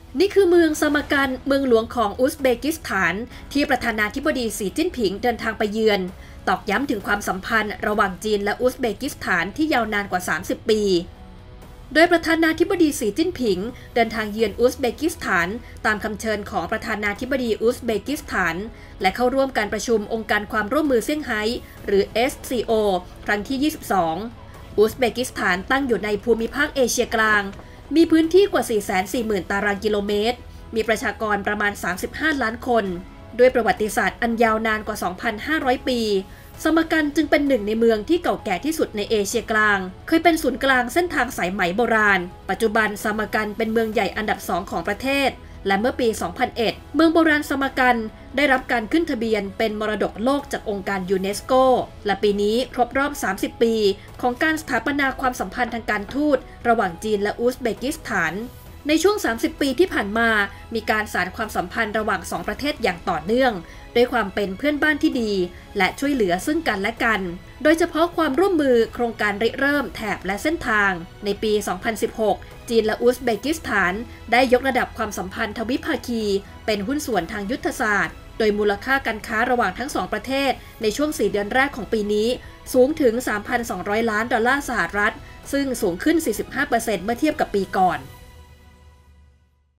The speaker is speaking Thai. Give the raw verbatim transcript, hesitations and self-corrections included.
นี่คือเมืองซามากันเมืองหลวงของอุซเบกิสถานที่ประธานาธิบดีสีจิ้นผิงเดินทางไปเยือนตอกย้ำถึงความสัมพันธ์ระหว่างจีนและอุซเบกิสถานที่ยาวนานกว่าสามสิบปีโดยประธานาธิบดีสีจิ้นผิงเดินทางเยือนอุซเบกิสถานตามคำเชิญของประธานาธิบดีอุซเบกิสถานและเข้าร่วมการประชุมองค์การความร่วมมือเซี่ยงไฮ้หรือ เอส ซี โอ ครั้งที่ ยี่สิบสอง อุซเบกิสถานตั้งอยู่ในภูมิภาคเอเชียกลางมีพื้นที่กว่า สี่แสนสี่หมื่น ตารางกิโลเมตรมีประชากรประมาณ สามสิบห้า ล้านคนด้วยประวัติศาสตร์อันยาวนานกว่า สองพันห้าร้อย ปีสมกันจึงเป็นหนึ่งในเมืองที่เก่าแก่ที่สุดในเอเชียกลางเคยเป็นศูนย์กลางเส้นทางสายไหมโบราณปัจจุบันสมกันเป็นเมืองใหญ่อันดับสองของประเทศและเมื่อปี สองพันเอ็ด เมืองโบราณสมกันได้รับการขึ้นทะเบียนเป็นมรดกโลกจากองค์การยูเนสโกและปีนี้ครบรอบ สามสิบ ปีของการสถาปนาความสัมพันธ์ทางการทูตระหว่างจีนและอุซเบกิสถานในช่วง สามสิบ ปีที่ผ่านมามีการสานความสัมพันธ์ระหว่างสองประเทศอย่างต่อเนื่องด้วยความเป็นเพื่อนบ้านที่ดีและช่วยเหลือซึ่งกันและกันโดยเฉพาะความร่วมมือโครงการริเริ่มแถบและเส้นทางในปี สองพันสิบหก จีนและอุซเบกิสถานได้ยกระดับความสัมพันธ์ทวิภาคีเป็นหุ้นส่วนทางยุทธศาสตร์โดยมูลค่าการค้าระหว่างทั้งสองประเทศในช่วง สี่ เดือนแรกของปีนี้สูงถึง สามพันสองร้อย ล้านดอลลาร์สหรัฐซึ่งสูงขึ้น สี่สิบห้าเปอร์เซ็นต์ เมื่อเทียบกับปีก่อน